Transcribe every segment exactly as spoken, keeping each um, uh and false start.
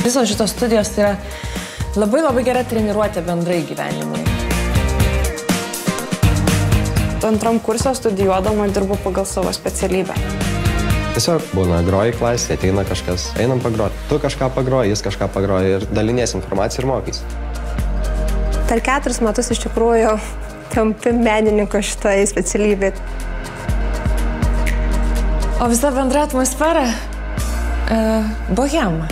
Visos šitos studijos tai yra labai labai gera treniruotė bendrai gyvenimui. Antram kursą studijuodama dirbu pagal savo specialybę. Tiesiog būna groji klasė, ateina kažkas, einam pagroti. Tu kažką pagroji, jis kažką pagroji ir dalinies informaciją ir mokys. Per keturis metus iš tikrųjų tampi menininko šitoje specialybėje. O visa bendra atmosfera e, bohema.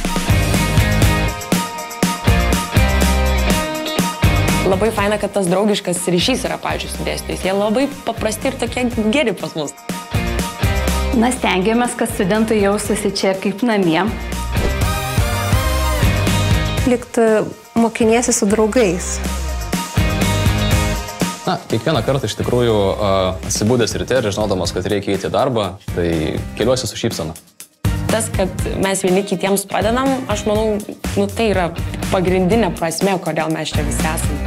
Labai faina, kad tas draugiškas ryšys yra, pavyzdžiui, su dėstytojais. Jie labai paprasti ir tokie geri pas mus. Na, stengiamės, kad studentai jaustųsi čia kaip namie. Likt mokiniesi su draugais. Na, kiekvieną kartą iš tikrųjų atsibūdęs ryte ir žinodamas, kad reikia eiti į darbą, tai keliuosi su šypsena. Tas, kad mes vieni kitiems padedam, aš manau, nu, tai yra pagrindinė prasmė, kodėl mes čia visi esame.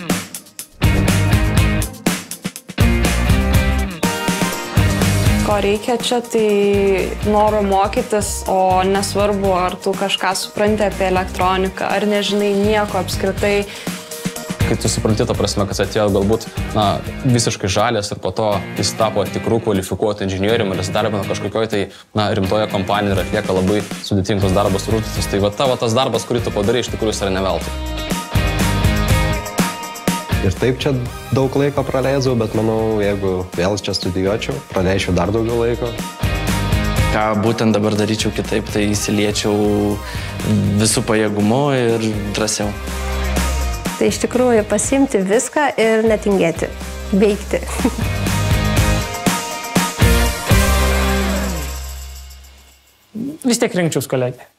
Ko reikia čia, tai noro mokytis, o nesvarbu, ar tu kažką supranti apie elektroniką, ar nežinai nieko apskritai. Kai tu supranti tą prasme, kad atėjo galbūt na, visiškai žalės ir po to jis tapo tikrų kvalifikuotų inžinierium ir jis darbina kažkokioj tai na, rimtoje kompanijoje ir atlieka labai sudėtingus darbas rūtis. Tai va tavo tas darbas, kurį tu padarai, iš tikrųjų yra neveltui. Ir taip čia daug laiko praleidau, bet manau, jeigu vėl čia studijuočiau, praleisčiau dar daugiau laiko. Ką būtent dabar daryčiau kitaip, tai įsiliečiau visų pajėgumu ir drąsiau. Tai iš tikrųjų pasiimti viską ir netingėti, veikti. Vis tiek rinkčiaus kolegiją.